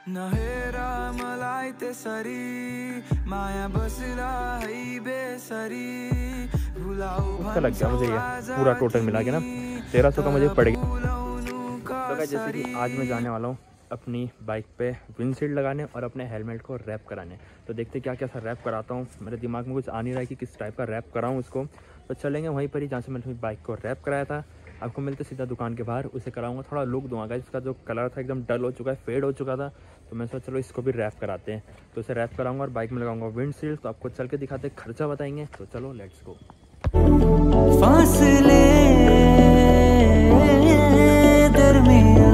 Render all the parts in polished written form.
नहेरा मलाई ते सरी माया बसला है बेसरी भुलाऊ अच्छा लग गया मुझे ये पूरा टोटल मिला के ना 1300 का मुझे पड़ गया। तो जैसे कि आज मैं जाने वाला हूँ अपनी बाइक पे विंडशील्ड लगाने और अपने हेलमेट को रैप कराने। तो देखते क्या क्या सा रैप कराता हूँ। मेरे दिमाग में कुछ आ नहीं रहा है कि किस टाइप का रैप कराऊँ उसको। तो चलेंगे वहीं पर ही जहाँ से मैंने अपनी बाइक को रैप कराया था। आपको मिलते सीधा दुकान के बाहर, उसे कराऊंगा, थोड़ा लुक दूंगा। इसका जो कलर था एकदम डल हो चुका है, फेड हो चुका था। तो मैं सोचा चलो इसको भी रैप कराते हैं। तो उसे रैप कराऊंगा और बाइक में लगाऊंगा विंडशील्ड। तो आपको चल के दिखाते, खर्चा बताएंगे। तो चलो लेट्स गो। फासले दरमियां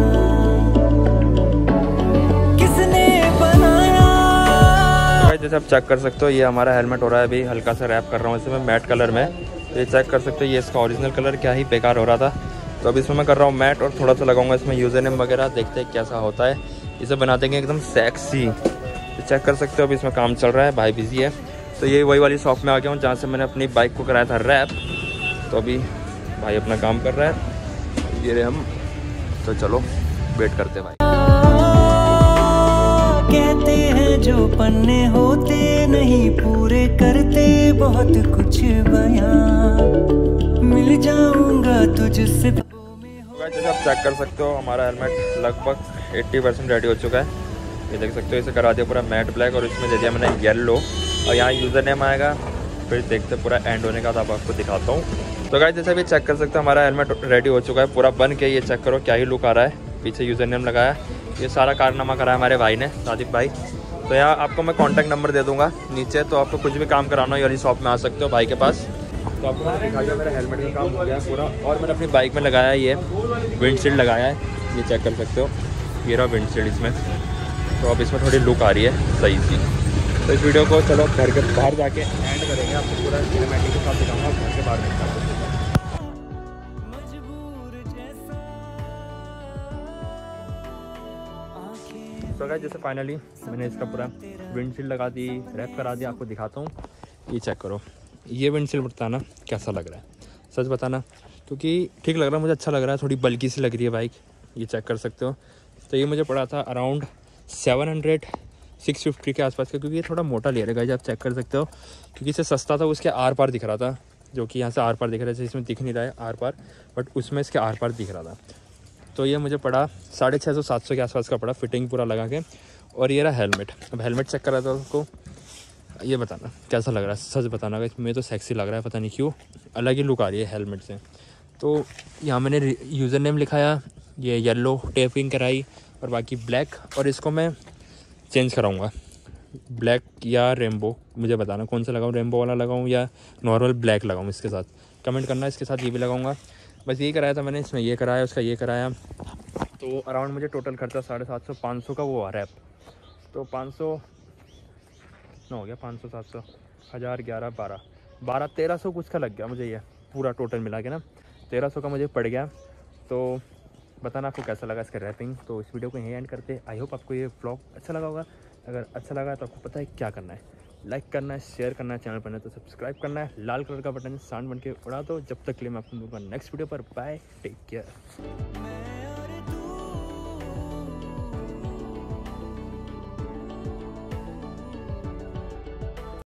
किसने बनाया। तो जैसे आप चेक कर सकते हो ये हमारा हेलमेट हो रहा है। अभी हल्का सा रैप कर रहा हूँ इसे मैं मैट कलर में। तो ये चेक कर सकते हो ये इसका ओरिजिनल कलर क्या ही बेकार हो रहा था। तो अभी इसमें मैं कर रहा हूँ मैट और थोड़ा सा लगाऊंगा इसमें यूज़र नेम वगैरह। देखते हैं कैसा होता है, इसे बना देंगे एकदम सेक्सी। तो चेक कर सकते हो अभी इसमें काम चल रहा है, भाई बिजी है। तो ये वही वाली शॉप में आ गया हूँ जहाँ से मैंने अपनी बाइक को कराया था रैप। तो अभी भाई अपना काम कर रहा है, ये रहे हम। तो चलो वेट करते हैं भाई। कहते हैं जो पन्ने होते नहीं पूरे करते बहुत कुछ बयां मिल जाऊंगा तुझसे। जैसे आप चेक कर सकते हो हमारा हेलमेट लगभग 80% रेडी हो चुका है। ये देख सकते हो इसे करा दिया पूरा मैट ब्लैक और इसमें दे दिया मैंने येलो। और यहाँ यूज़र नेम आएगा। फिर देखते पूरा एंड होने का तो आपको दिखाता हूँ। तो गाइस जैसे भी चेक कर सकते हो हमारा हेलमेट रेडी हो चुका है पूरा बन के। ये चेक करो क्या ही लुक आ रहा है। पीछे यूज़र नेम लगाया। ये सारा कारनामा करा है हमारे भाई ने, सादिक भाई। तो यहाँ आपको मैं कॉन्टैक्ट नंबर दे दूँगा नीचे। तो आपको कुछ भी काम कराना हो वाली शॉप में आ सकते हो भाई के पास। तो आपको मैंने दिखा दिया मेरा हेलमेट का काम हो गया पूरा। और मैंने अपनी बाइक में लगाया है ये विंडशील्ड लगाया है। ये चेक कर सकते हो ये रहा विंडशील्ड इसमें। तो अब इसमें थोड़ी लुक आ रही है सही सी। तो इस वीडियो को चलो घर के बाहर जाके एंड करेंगे। आपको पूरा सिनेमैटिक के साथ दिखाऊंगा घर के बाहर निकलता। तो गाइस जैसे फाइनली मैंने इसका पूरा विंडशील्ड लगा दी, रैप करा दिया। आपको दिखाता हूँ, ये चेक करो। ये विंडशील्ड बताना कैसा लग रहा है, सच बताना। क्योंकि ठीक लग रहा है मुझे, अच्छा लग रहा है। थोड़ी बल्कि सी लग रही है बाइक, ये चेक कर सकते हो। तो ये मुझे पड़ा था अराउंड 700-650 के आसपास का। क्योंकि ये थोड़ा मोटा ले रहा है, आप चेक कर सकते हो। क्योंकि इससे सस्ता था, उसके आर पार दिख रहा था। जो कि यहाँ से आर पार दिख रहा है, इसमें दिख नहीं रहा है आर पार, बट उसमें इसके आर पार दिख रहा था। तो ये मुझे पड़ा 650-700 के आसपास का पड़ा, फिटिंग पूरा लगा के। और ये रहा हेलमेट। अब हेलमेट चेक कर रहा था उसको, ये बताना कैसा लग रहा है, सच बताना। मुझे तो सेक्सी लग रहा है, पता नहीं क्यों, अलग ही लुक आ रही है हेलमेट से। तो यहाँ मैंने यूज़र नेम लिखाया, ये येलो टेपिंग कराई और बाकी ब्लैक। और इसको मैं चेंज कराऊंगा ब्लैक या रेम्बो। मुझे बताना कौन सा लगाऊँ, रेम्बो वाला लगाऊँ या नॉर्मल ब्लैक लगाऊँ। इसके साथ कमेंट करना, इसके साथ ये भी लगाऊंगा। बस यही कराया था मैंने, इसमें ये कराया, उसका ये कराया। तो अराउंड मुझे टोटल खर्चा 750-500 का वो आ रहा है। तो 500 कितना हो गया, 500 700 1000 11 12 1300 कुछ का लग गया मुझे। ये पूरा टोटल मिला के ना 1300 का मुझे पड़ गया। तो बताना आपको कैसा लगा इसका रैपिंग। तो इस वीडियो को यहीं एंड करते। आई होप आपको ये व्लॉग अच्छा लगा होगा। अगर अच्छा लगा तो आपको पता है क्या करना है, लाइक करना है, शेयर करना है, चैनल पर नहीं तो सब्सक्राइब करना है। लाल कलर का बटन साउंड बन के उड़ा दो। जब तक के लिए मैं आपको मिलूंगा नेक्स्ट वीडियो पर। Bye, take care.